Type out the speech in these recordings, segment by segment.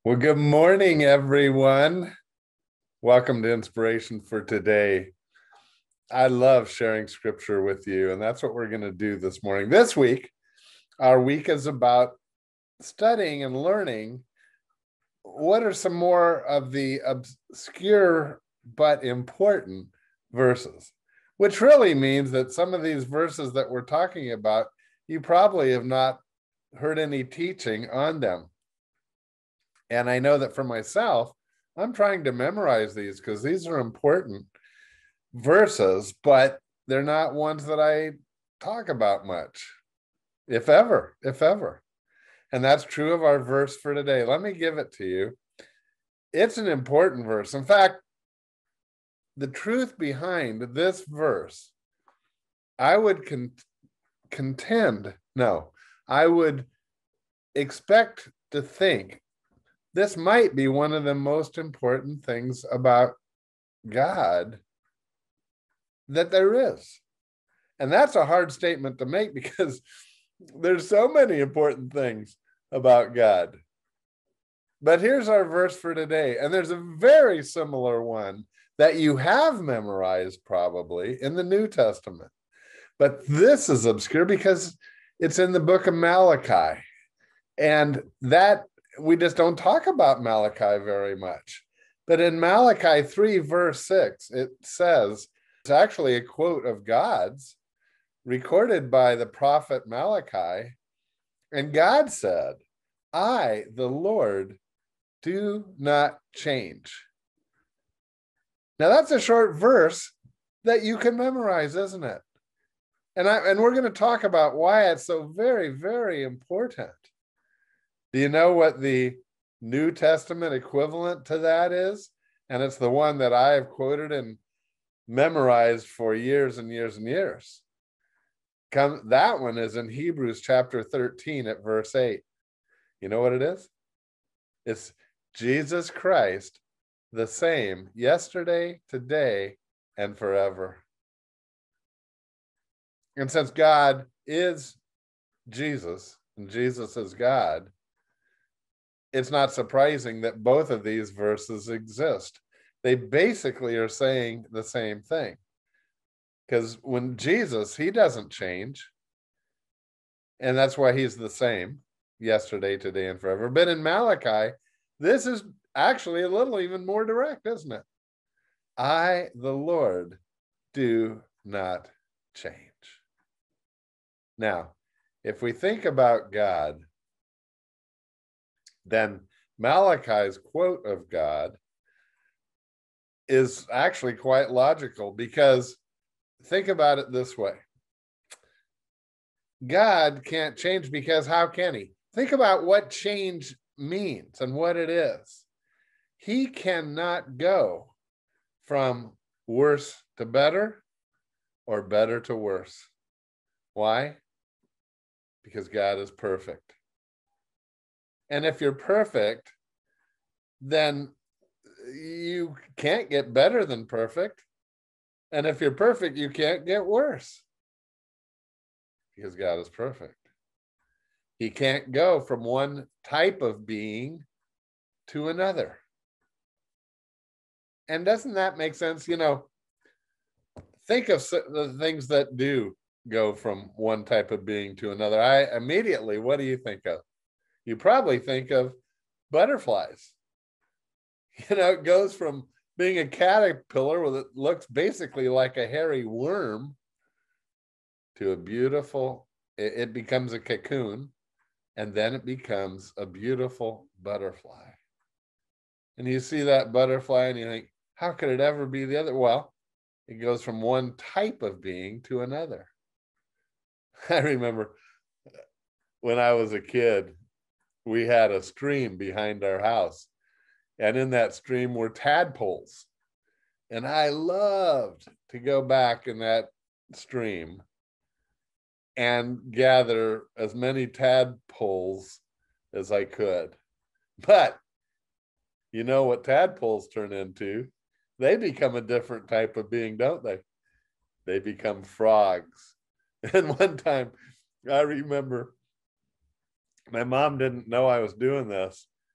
Well, good morning, everyone. Welcome to Inspiration for Today. I love sharing scripture with you, and that's what we're going to do this morning. This week, our week is about studying and learning what are some more of the obscure but important verses, which really means that some of these verses that we're talking about, you probably have not heard any teaching on them. And I know that for myself, I'm trying to memorize these because these are important verses, but they're not ones that I talk about much, if ever. And that's true of our verse for today. Let me give it to you. It's an important verse. In fact, the truth behind this verse, I would I would expect to think this might be one of the most important things about God that there is. And that's a hard statement to make because there's so many important things about God. But here's our verse for today. And there's a very similar one that you have memorized probably in the New Testament. But this is obscure because it's in the book of Malachi. And that we just don't talk about Malachi very much. But in Malachi 3, verse 6, it says, it's actually a quote of God's recorded by the prophet Malachi. And God said, I, the Lord, do not change. Now that's a short verse that you can memorize, isn't it? And we're going to talk about why it's so very, very important. Do you know what the New Testament equivalent to that is? And it's the one that I have quoted and memorized for years and years and years. That one is in Hebrews chapter 13 at verse 8. You know what it is? It's Jesus Christ, the same yesterday, today, and forever. And since God is Jesus and Jesus is God, it's not surprising that both of these verses exist. They basically are saying the same thing. Because when Jesus, he doesn't change. And that's why he's the same yesterday, today, and forever. But in Malachi, this is actually a little even more direct, isn't it? I, the Lord, do not change. Now, if we think about God, then Malachi's quote of God is actually quite logical because think about it this way. God can't change because how can he? Think about what change means and what it is. He cannot go from worse to better or better to worse. Why? Because God is perfect. And if you're perfect, then you can't get better than perfect. And if you're perfect, you can't get worse because God is perfect. He can't go from one type of being to another. And doesn't that make sense? You know, think of the things that do go from one type of being to another. What do you think of? You probably think of butterflies. You know, it goes from being a caterpillar that looks basically like a hairy worm to a beautiful, it becomes a cocoon, and then it becomes a beautiful butterfly. And you see that butterfly and you think, how could it ever be the other? Well, it goes from one type of being to another. I remember when I was a kid, we had a stream behind our house. And in that stream were tadpoles. And I loved to go back in that stream and gather as many tadpoles as I could. But you know what tadpoles turn into? They become a different type of being, don't they? They become frogs. And one time I remember my mom didn't know I was doing this.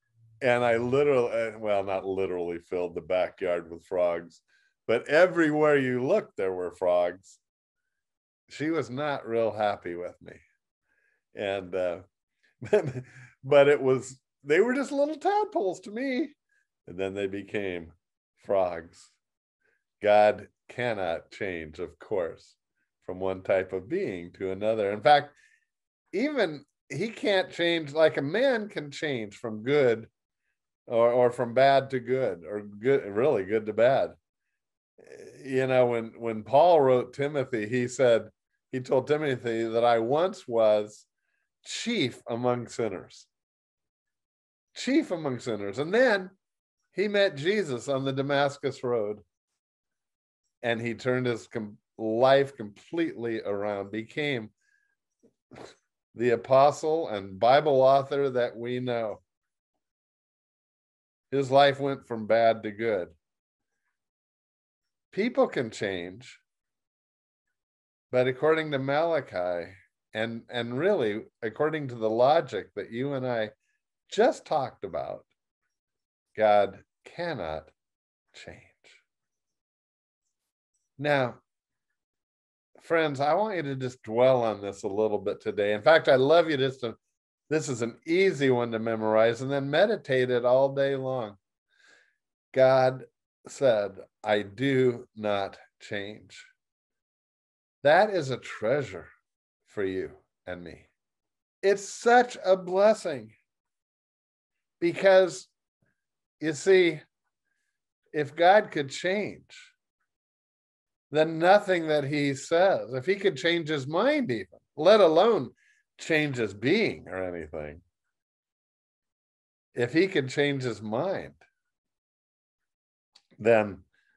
And I literally, well, not literally filled the backyard with frogs, but everywhere you looked, there were frogs. She was not real happy with me. And, but they were just little tadpoles to me. And then they became frogs. God cannot change, of course, from one type of being to another. In fact, even he can't change like a man can change from good or from bad to good, or good, really good to bad. You know, when Paul wrote Timothy, he told Timothy that I once was chief among sinners. Chief among sinners. And then he met Jesus on the Damascus Road, and he turned his life completely around, became the apostle and Bible author that we know. His life went from bad to good. People can change, but according to Malachi, and really according to the logic that you and I just talked about, God cannot change. Now, friends, I want you to just dwell on this a little bit today. In fact, I'd love you just to, this is an easy one to memorize, and then meditate it all day long. God said, I do not change. That is a treasure for you and me. It's such a blessing because, you see, if God could change, then nothing that he says, if he could change his mind even, let alone change his being or anything, if he could change his mind, then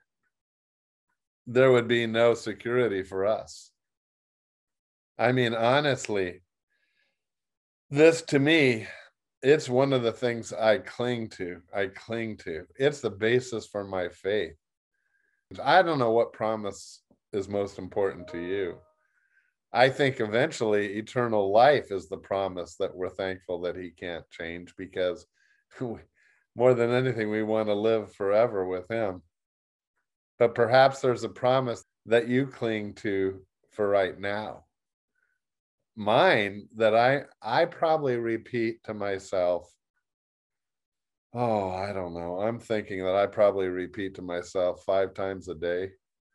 there would be no security for us. I mean, honestly, this to me, it's one of the things I cling to. It's the basis for my faith. I don't know what promise is most important to you. I think eventually eternal life is the promise that we're thankful that he can't change, because more than anything, we want to live forever with him. But perhaps there's a promise that you cling to for right now. Mine that I probably repeat to myself. Oh, I don't know. I'm thinking that I probably repeat to myself 5 times a day.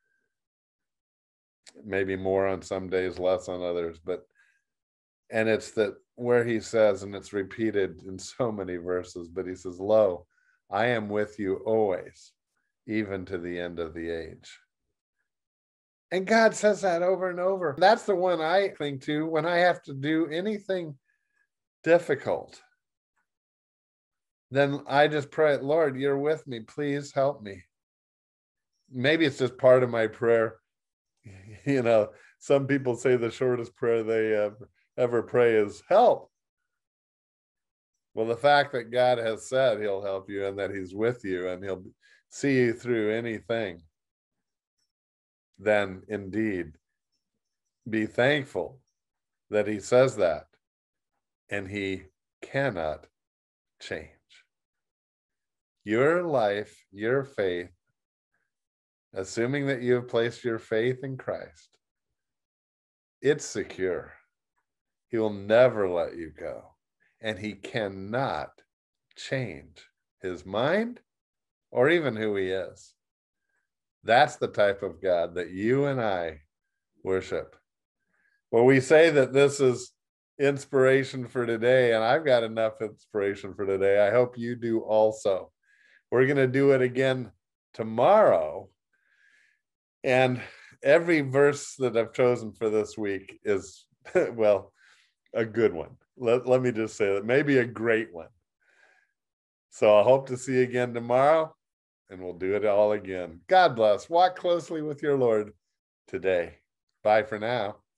Maybe more on some days, less on others. And it's that where he says, and it's repeated in so many verses, but he says, lo, I am with you always, even to the end of the age. And God says that over and over. That's the one I cling to when I have to do anything difficult. Then I just pray, Lord, you're with me. Please help me. Maybe it's just part of my prayer. You know, some people say the shortest prayer they ever pray is help. Well, the fact that God has said he'll help you and that he's with you and he'll see you through anything, then indeed be thankful that he says that, and he cannot change. Your life, your faith, assuming that you have placed your faith in Christ, it's secure. He will never let you go, and he cannot change his mind or even who he is. That's the type of God that you and I worship. Well, we say that this is inspiration for today, and I've got enough inspiration for today. I hope you do also. We're going to do it again tomorrow. And every verse that I've chosen for this week is, well, a good one. Let me just say that, maybe a great one. So I hope to see you again tomorrow, and we'll do it all again. God bless. Walk closely with your Lord today. Bye for now.